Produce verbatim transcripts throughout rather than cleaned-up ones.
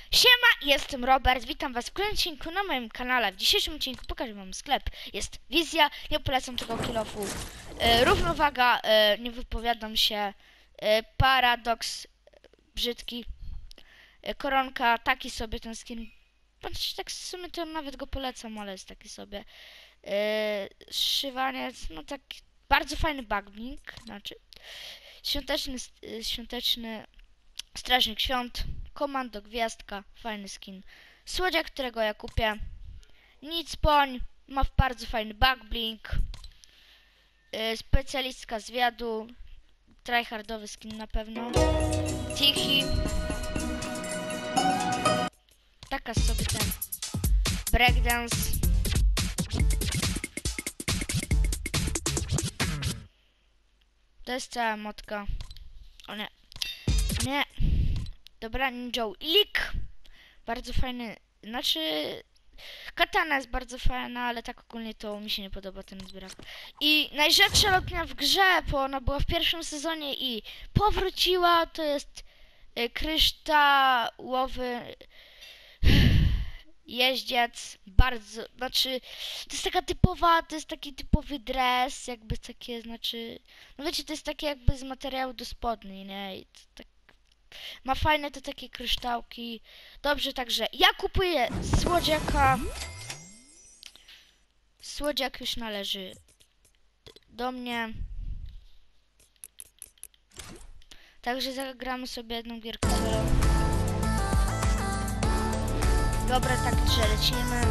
Siema, jestem Robert, witam was w kolejnym odcinku na moim kanale. W dzisiejszym odcinku pokażę wam sklep. Jest wizja, nie polecam tego kill-offu. e, Równowaga, e, nie wypowiadam się. e, Paradoks, brzydki. e, Koronka, taki sobie ten skin. Patrz, tak w sumie to nawet go polecam, ale jest taki sobie. e, Szywaniec, no tak, bardzo fajny backblink, znaczy świąteczny, e, świąteczny Strażnik Świąt, Komando Gwiazdka, fajny skin. Słodziak, którego ja kupię. Nic poń, ma bardzo fajny backblink. Yy, specjalistka zwiadu, tryhardowy skin na pewno. Tichy. Taka sobie ten breakdance. To jest cała motka. O nie. Nie. Dobra, Ninja Ilik. Bardzo fajny. Znaczy. Katana jest bardzo fajna, ale tak ogólnie to mi się nie podoba ten zbierak. I najrzadsza lotnia w grze, bo ona była w pierwszym sezonie i powróciła, to jest y, kryształowy jeździec. Bardzo, znaczy, to jest taka typowa, to jest taki typowy dres, jakby takie, znaczy, no wiecie, to jest takie jakby z materiału do spodni, nie? I to tak. Ma fajne te takie kryształki. Dobrze, także ja kupuję słodziaka. Słodziak już należy do mnie. Także zagramy sobie jedną gierkę solo. Dobra, także lecimy.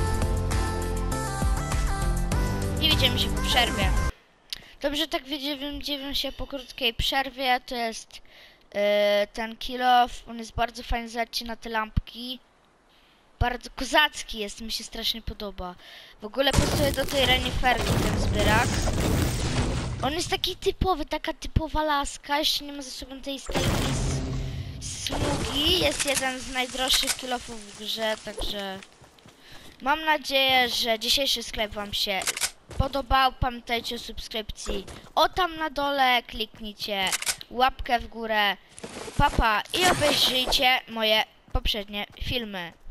I widzimy się po przerwie. Dobrze, tak widzimy się po krótkiej przerwie. To jest Yy, ten kill-off, on jest bardzo fajny, zobaczcie na te lampki. Bardzo kozacki jest, mi się strasznie podoba. W ogóle pasuje do tej reniferki ten zbierak. On jest taki typowy, taka typowa laska, jeszcze nie ma za sobą tej stajki smugi. Jest jeden z najdroższych kill-offów w grze, także mam nadzieję, że dzisiejszy sklep wam się podobał. Pamiętajcie o subskrypcji. O tam na dole kliknijcie łapkę w górę. Papa i obejrzyjcie moje poprzednie filmy.